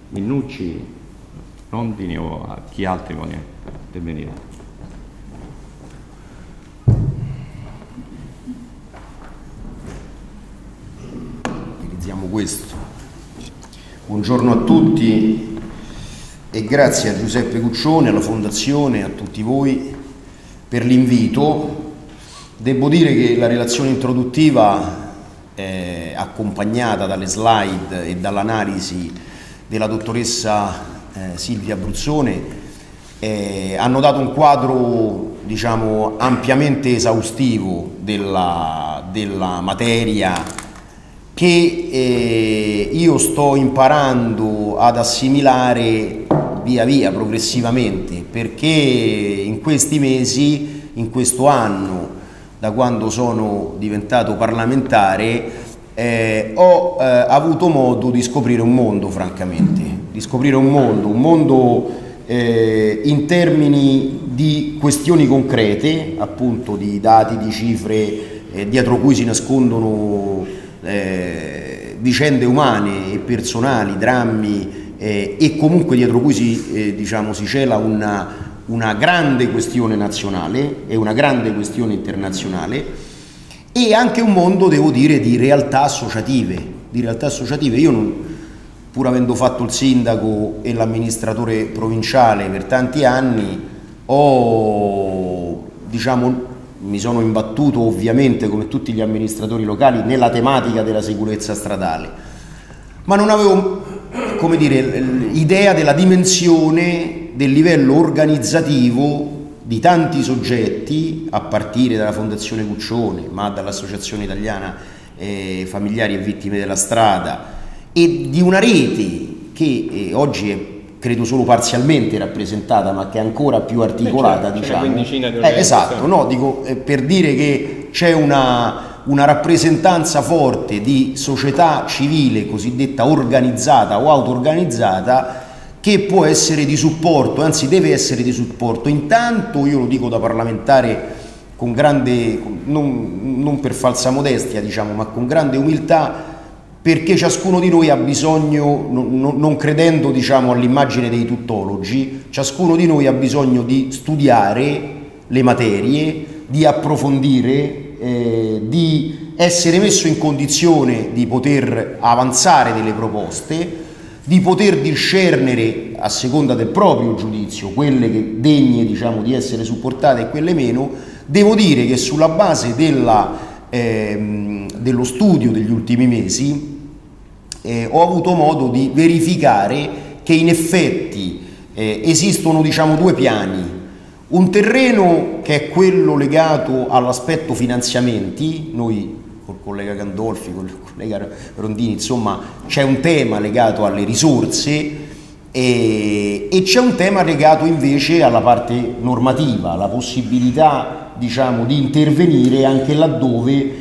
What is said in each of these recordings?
Minnucci, Rondini o a chi altri vuole intervenire. Utilizziamo questo. Buongiorno a tutti e grazie a Giuseppe Cuccione, alla Fondazione, a tutti voi per l'invito. Devo dire che la relazione introduttiva, accompagnata dalle slide e dall'analisi della dottoressa Silvia Bruzzone, hanno dato un quadro, diciamo, ampiamente esaustivo della materia che io sto imparando ad assimilare via via, progressivamente, perché in questi mesi, in questo anno, da quando sono diventato parlamentare, ho avuto modo di scoprire un mondo, francamente, di scoprire un mondo in termini di questioni concrete, appunto di dati, di cifre, dietro cui si nascondono vicende umane e personali, drammi, e comunque dietro cui si cela una grande questione nazionale e una grande questione internazionale, e anche un mondo, devo dire, di realtà associative. Io, pur avendo fatto il sindaco e l'amministratore provinciale per tanti anni, mi sono imbattuto ovviamente, come tutti gli amministratori locali, nella tematica della sicurezza stradale, ma non avevo, come dire, idea della dimensione del livello organizzativo di tanti soggetti, a partire dalla Fondazione Cuccione, ma dall'Associazione Italiana Familiari e Vittime della Strada, e di una rete che oggi è, credo, solo parzialmente rappresentata, ma che è ancora più articolata, diciamo. Esatto, no, dico, per dire che c'è una rappresentanza forte di società civile cosiddetta organizzata o auto-organizzata, che può essere di supporto, anzi deve essere di supporto. Intanto, io lo dico da parlamentare con grande, non per falsa modestia, diciamo, ma con grande umiltà, perché ciascuno di noi ha bisogno, non credendo, diciamo, all'immagine dei tuttologi, ciascuno di noi ha bisogno di studiare le materie, di approfondire, di essere messo in condizione di poter avanzare delle proposte, di poter discernere, a seconda del proprio giudizio, quelle che degne, diciamo, di essere supportate e quelle meno. Devo dire che sulla base dello studio degli ultimi mesi ho avuto modo di verificare che in effetti esistono, diciamo, due piani. Un terreno che è quello legato all'aspetto finanziamenti. Noi col collega Gandolfi, col collega Rondini, insomma, c'è un tema legato alle risorse e c'è un tema legato invece alla parte normativa, alla possibilità, diciamo, di intervenire anche laddove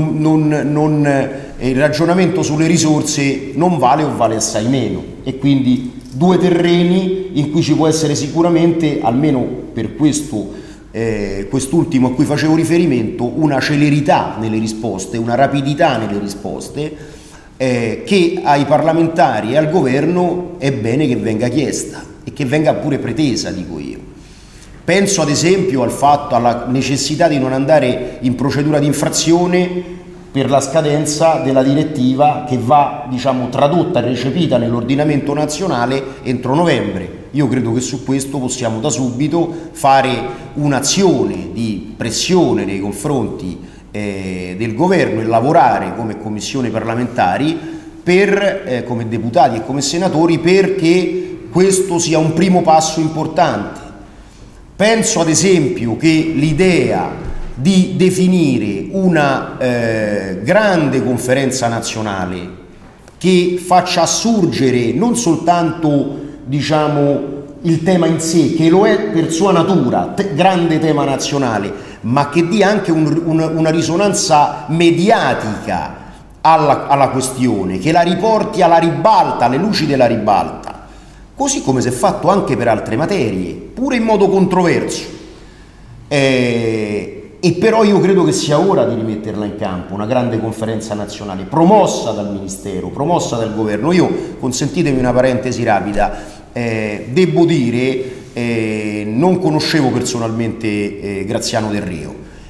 il ragionamento sulle risorse non vale o vale assai meno, e quindi due terreni in cui ci può essere sicuramente, almeno per quest'ultimo a cui facevo riferimento, una celerità nelle risposte, una rapidità nelle risposte, che ai parlamentari e al governo è bene che venga chiesta e che venga pure pretesa, dico io. Penso ad esempio alla necessità di non andare in procedura di infrazione per la scadenza della direttiva che va, diciamo, tradotta e recepita nell'ordinamento nazionale entro novembre. Io credo che su questo possiamo da subito fare un'azione di pressione nei confronti del governo e lavorare come commissione parlamentari, come deputati e come senatori, perché questo sia un primo passo importante. Penso ad esempio che l'idea di definire una grande conferenza nazionale che faccia assurgere non soltanto, diciamo, il tema in sé, che lo è per sua natura, grande tema nazionale, ma che dia anche una risonanza mediatica alla questione, che la riporti alla ribalta, alle luci della ribalta, così come si è fatto anche per altre materie, pure in modo controverso. E E però io credo che sia ora di rimetterla in campo, una grande conferenza nazionale promossa dal Ministero, promossa dal Governo. Io, consentitemi una parentesi rapida, devo dire, non conoscevo personalmente Graziano Del Rio,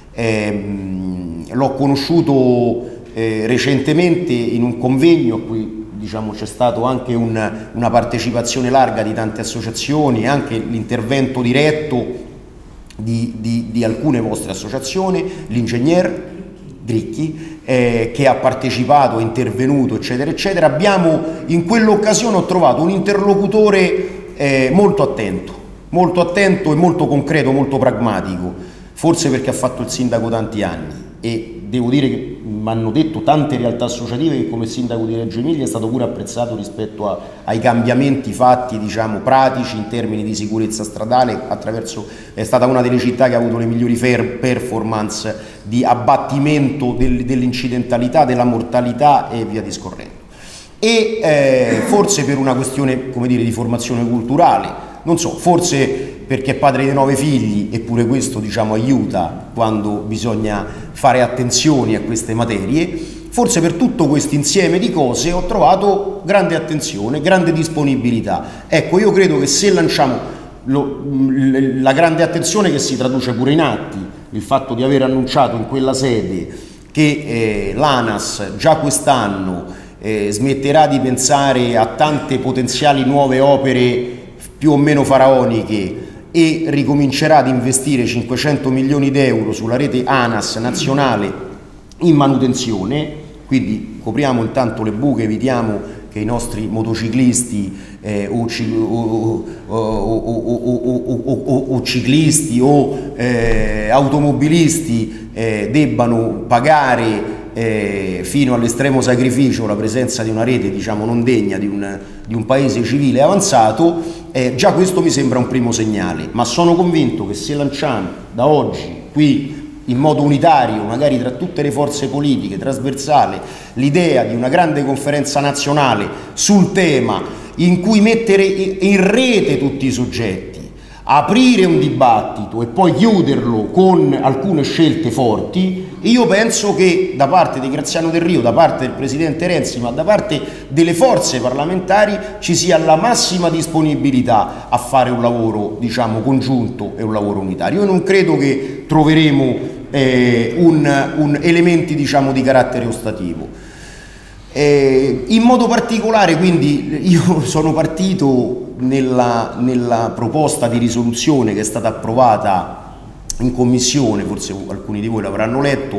l'ho conosciuto recentemente in un convegno a cui diciamo c'è stato anche una partecipazione larga di tante associazioni, anche l'intervento diretto di alcune vostre associazioni, l'ingegner Dricchi che ha partecipato, è intervenuto, eccetera eccetera. Abbiamo in quell'occasione ho trovato un interlocutore molto attento e molto concreto, molto pragmatico, forse perché ha fatto il sindaco tanti anni, e devo dire che mi hanno detto tante realtà associative che come sindaco di Reggio Emilia è stato pure apprezzato rispetto ai cambiamenti fatti, diciamo, pratici in termini di sicurezza stradale. È stata una delle città che ha avuto le migliori performance di abbattimento dell'incidentalità, della mortalità e via discorrendo. E forse per una questione, come dire, di formazione culturale, non so, forse perché è padre di 9 figli, eppure questo diciamo aiuta quando bisogna fare attenzioni a queste materie. Forse per tutto questo insieme di cose ho trovato grande attenzione, grande disponibilità. Ecco, io credo che se lanciamo la grande attenzione che si traduce pure in atti, il fatto di aver annunciato in quella sede che l'ANAS già quest'anno smetterà di pensare a tante potenziali nuove opere più o meno faraoniche e ricomincerà ad investire 500 milioni di euro sulla rete ANAS nazionale in manutenzione, quindi copriamo intanto le buche, evitiamo che i nostri motociclisti o ciclisti o automobilisti debbano pagare fino all'estremo sacrificio la presenza di una rete, diciamo, non degna di un paese civile e avanzato. Già questo mi sembra un primo segnale, ma sono convinto che se lanciamo da oggi qui in modo unitario, magari tra tutte le forze politiche, trasversale, l'idea di una grande conferenza nazionale sul tema, in cui mettere in rete tutti i soggetti, aprire un dibattito e poi chiuderlo con alcune scelte forti, io penso che da parte di Graziano Del Rio, da parte del Presidente Renzi, ma da parte delle forze parlamentari ci sia la massima disponibilità a fare un lavoro, diciamo, congiunto e un lavoro unitario. Io non credo che troveremo elementi, diciamo, di carattere ostativo. In modo particolare, quindi, io sono partito nella proposta di risoluzione che è stata approvata in commissione, forse alcuni di voi l'avranno letto,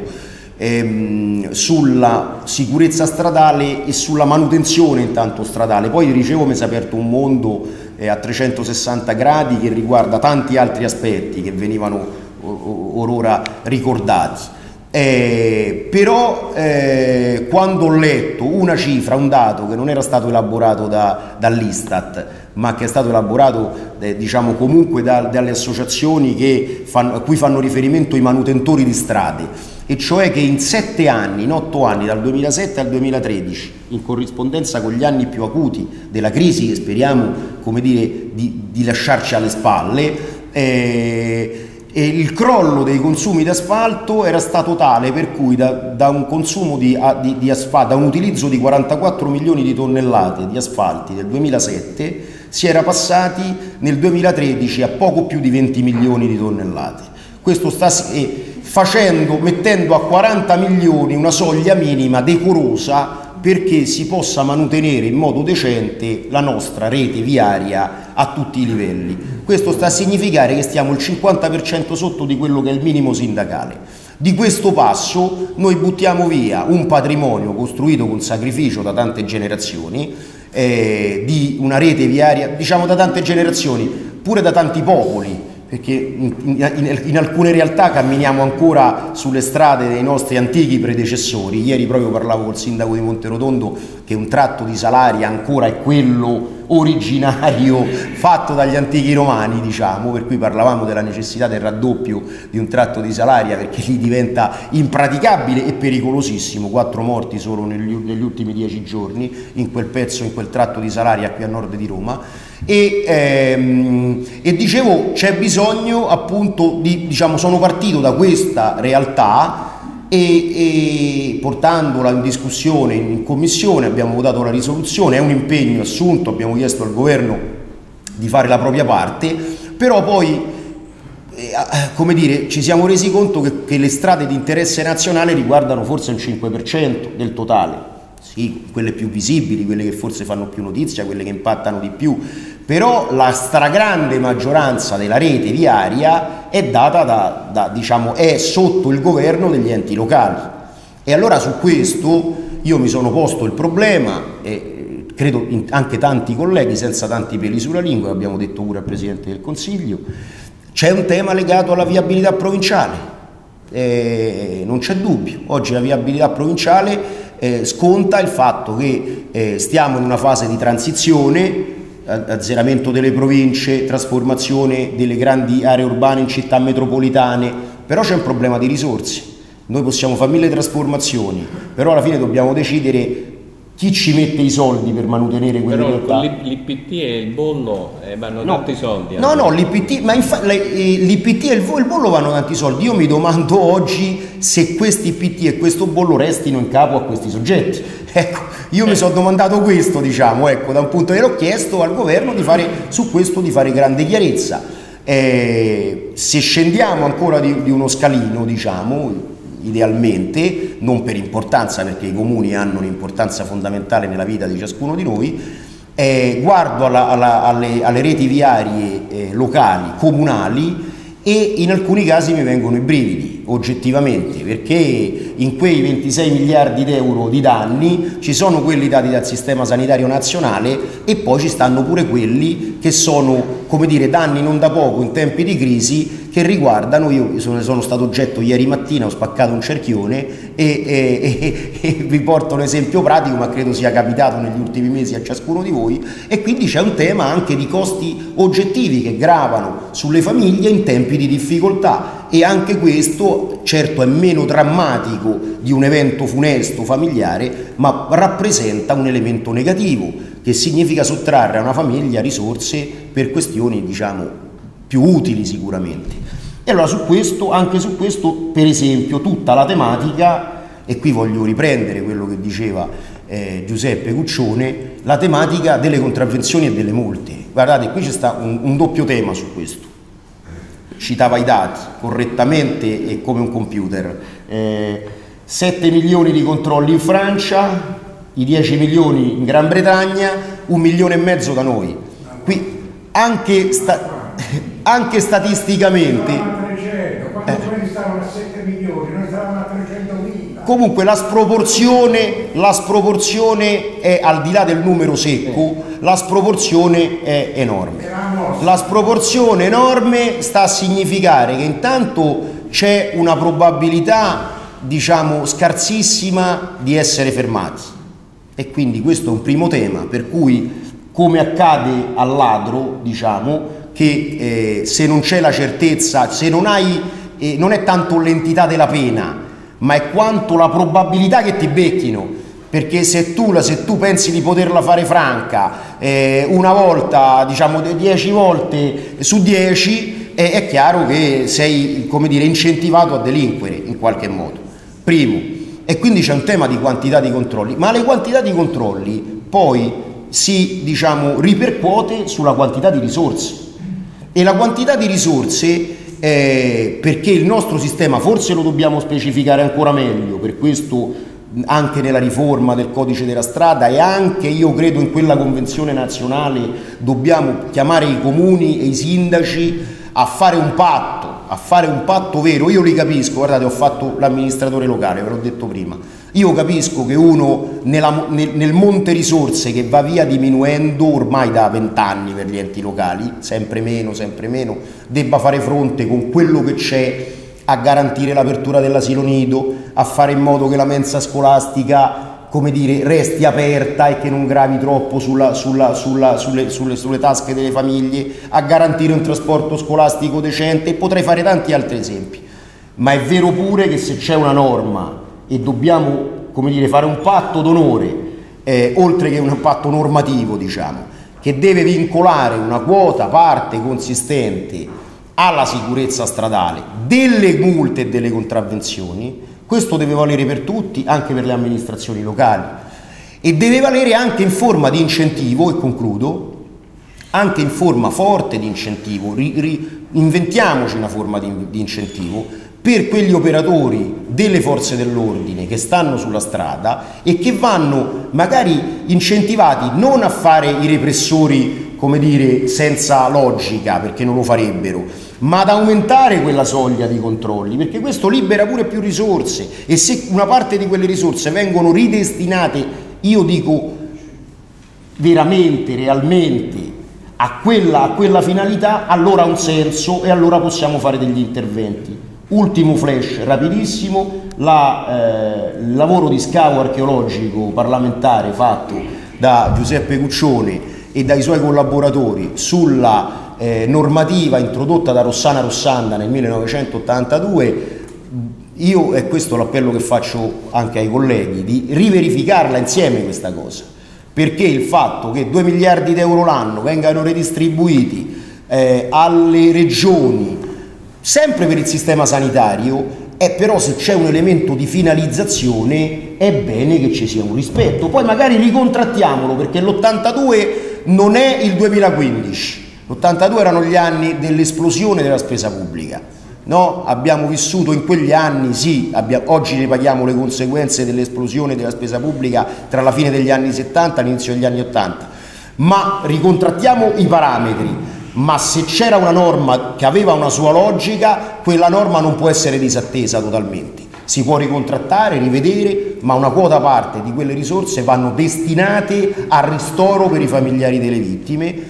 sulla sicurezza stradale e sulla manutenzione intanto stradale. Poi dicevo mi si è aperto un mondo a 360 gradi che riguarda tanti altri aspetti che venivano orora ricordati. Però quando ho letto una cifra, un dato che non era stato elaborato dall'Istat, ma che è stato elaborato diciamo comunque dalle associazioni a cui fanno riferimento i manutentori di strade, e cioè che in 7 anni, in 8 anni, dal 2007 al 2013, in corrispondenza con gli anni più acuti della crisi che speriamo, come dire, di lasciarci alle spalle, e il crollo dei consumi di asfalto era stato tale per cui da un consumo di asfalto, da un utilizzo di 44 milioni di tonnellate di asfalti del 2007, si era passati nel 2013 a poco più di 20 milioni di tonnellate. Questo sta mettendo a 40 milioni una soglia minima decorosa perché si possa mantenere in modo decente la nostra rete viaria a tutti i livelli. Questo sta a significare che stiamo il 50% sotto di quello che è il minimo sindacale. Di questo passo noi buttiamo via un patrimonio costruito con sacrificio da tante generazioni, di una rete viaria, diciamo da tante generazioni, pure da tanti popoli, perché in alcune realtà camminiamo ancora sulle strade dei nostri antichi predecessori. Ieri proprio parlavo col sindaco di Monterotondo che un tratto di Salaria ancora è quello originario fatto dagli antichi romani, diciamo, per cui parlavamo della necessità del raddoppio di un tratto di Salaria perché lì diventa impraticabile e pericolosissimo. 4 morti solo negli ultimi 10 giorni in quel pezzo, in quel tratto di Salaria qui a nord di Roma. E dicevo, c'è bisogno appunto di, diciamo, sono partito da questa realtà e portandola in discussione in commissione abbiamo votato la risoluzione, è un impegno assunto, abbiamo chiesto al governo di fare la propria parte, però poi come dire, ci siamo resi conto che le strade di interesse nazionale riguardano forse il 5% del totale. Sì, quelle più visibili, quelle che forse fanno più notizia, quelle che impattano di più, però la stragrande maggioranza della rete viaria è data diciamo, è sotto il governo degli enti locali. E allora su questo io mi sono posto il problema, e credo anche tanti colleghi senza tanti peli sulla lingua, abbiamo detto pure al Presidente del Consiglio, c'è un tema legato alla viabilità provinciale. Non c'è dubbio, oggi la viabilità provinciale sconta il fatto che stiamo in una fase di transizione, azzeramento delle province, trasformazione delle grandi aree urbane in città metropolitane, però c'è un problema di risorse. Noi possiamo fare 1000 trasformazioni, però alla fine dobbiamo decidere chi ci mette i soldi per mantenere quelle realtà. Però l'IPT e il bollo vanno tanti soldi. No, l'IPT, ma l'IPT e il bollo vanno tanti soldi. Io mi domando oggi se questi IPT e questo bollo restino in capo a questi soggetti. Ecco, io mi sono domandato questo, diciamo, ecco, da un punto di vista, ho chiesto al governo di fare su questo di fare grande chiarezza. Se scendiamo ancora di uno scalino, diciamo, idealmente, non per importanza, perché i comuni hanno un'importanza fondamentale nella vita di ciascuno di noi, guardo alle reti viarie locali, comunali, e in alcuni casi mi vengono i brividi, oggettivamente, perché in quei 26 miliardi d'euro di danni ci sono quelli dati dal sistema sanitario nazionale e poi ci stanno pure quelli che sono, come dire, danni non da poco in tempi di crisi, che riguardano, io sono stato oggetto ieri mattina, ho spaccato un cerchione e vi porto un esempio pratico, ma credo sia capitato negli ultimi mesi a ciascuno di voi, e quindi c'è un tema anche di costi oggettivi che gravano sulle famiglie in tempi di difficoltà, e anche questo certo è meno drammatico di un evento funesto familiare, ma rappresenta un elemento negativo che significa sottrarre a una famiglia risorse per questioni, diciamo, più utili sicuramente. E allora su questo, anche su questo, per esempio, tutta la tematica, e qui voglio riprendere quello che diceva Giuseppe Cuccione, la tematica delle contravvenzioni e delle multe. Guardate, qui c'è sta un doppio tema su questo. Citava i dati correttamente e come un computer. 7 milioni di controlli in Francia, i 10 milioni in Gran Bretagna, 1,5 milioni da noi. Qui anche statisticamente, quando quelli stavano a 7 milioni, noi stavamo a 300.000. Comunque la sproporzione è, al di là del numero secco, la sproporzione è enorme. La sproporzione enorme sta a significare che intanto c'è una probabilità, diciamo, scarsissima di essere fermati, e quindi questo è un primo tema, per cui, come accade al ladro, diciamo, che se non c'è la certezza, se non hai, non è tanto l'entità della pena, ma è quanto la probabilità che ti becchino, perché se tu pensi di poterla fare franca una volta, diciamo 10 volte su 10, è chiaro che sei, come dire, incentivato a delinquere in qualche modo, primo. E quindi c'è un tema di quantità di controlli, ma le quantità di controlli poi si, diciamo, ripercuote sulla quantità di risorse. E la quantità di risorse, perché il nostro sistema, forse lo dobbiamo specificare ancora meglio, per questo anche nella riforma del codice della strada, e anche io credo in quella convenzione nazionale dobbiamo chiamare i comuni e i sindaci a fare un patto vero. Io li capisco, guardate, ho fatto l'amministratore locale, ve l'ho detto prima, io capisco che uno nel monte risorse che va via diminuendo ormai da 20 anni per gli enti locali, sempre meno, debba fare fronte con quello che c'è a garantire l'apertura dell'asilo nido, a fare in modo che la mensa scolastica, come dire, resti aperta e che non gravi troppo sulle tasche delle famiglie, a garantire un trasporto scolastico decente, e potrei fare tanti altri esempi. Ma è vero pure che se c'è una norma e dobbiamo, come dire, fare un patto d'onore, oltre che un patto normativo, diciamo, che deve vincolare una quota parte consistente alla sicurezza stradale delle multe e delle contravvenzioni, questo deve valere per tutti, anche per le amministrazioni locali, e deve valere anche in forma di incentivo, e concludo, anche in forma forte di incentivo. Inventiamoci una forma di incentivo per quegli operatori delle forze dell'ordine che stanno sulla strada e che vanno magari incentivati non a fare i repressori, come dire, senza logica, perché non lo farebbero, ma ad aumentare quella soglia di controlli, perché questo libera pure più risorse, e se una parte di quelle risorse vengono ridestinate, io dico veramente, realmente, a quella finalità, allora ha un senso e allora possiamo fare degli interventi. Ultimo flash rapidissimo, il lavoro di scavo archeologico parlamentare fatto da Giuseppe Cuccione e dai suoi collaboratori sulla normativa introdotta da Rossana Rossanda nel 1982, io, e questo è l'appello che faccio anche ai colleghi, di riverificarla insieme questa cosa, perché il fatto che 2 miliardi di euro l'anno vengano redistribuiti alle regioni sempre per il sistema sanitario, però se c'è un elemento di finalizzazione è bene che ci sia un rispetto. Poi magari ricontrattiamolo, perché l'82 non è il 2015, l'82 erano gli anni dell'esplosione della spesa pubblica, no? Abbiamo vissuto in quegli anni, sì, oggi ne paghiamo le conseguenze dell'esplosione della spesa pubblica tra la fine degli anni 70 e l'inizio degli anni 80, ma ricontrattiamo i parametri. Ma se c'era una norma che aveva una sua logica, quella norma non può essere disattesa totalmente. Si può ricontrattare, rivedere, ma una quota parte di quelle risorse vanno destinate al ristoro per i familiari delle vittime,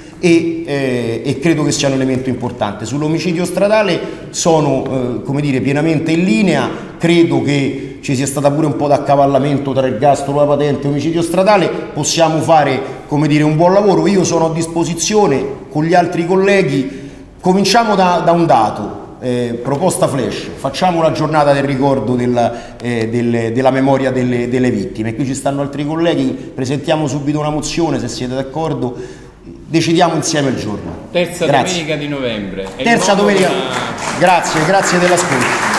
e credo che sia un elemento importante. Sull'omicidio stradale sono come dire, pienamente in linea, credo che ci sia stata pure un po' d'accavallamento tra ergastolo, la patente e omicidio stradale, possiamo fare, come dire, un buon lavoro. Io sono a disposizione con gli altri colleghi, cominciamo da un dato. Proposta flash, facciamo la giornata del ricordo della memoria delle vittime. Qui ci stanno altri colleghi, presentiamo subito una mozione, se siete d'accordo, decidiamo insieme il giorno. Terza domenica di novembre. Terza domenica. Grazie dell'ascolto.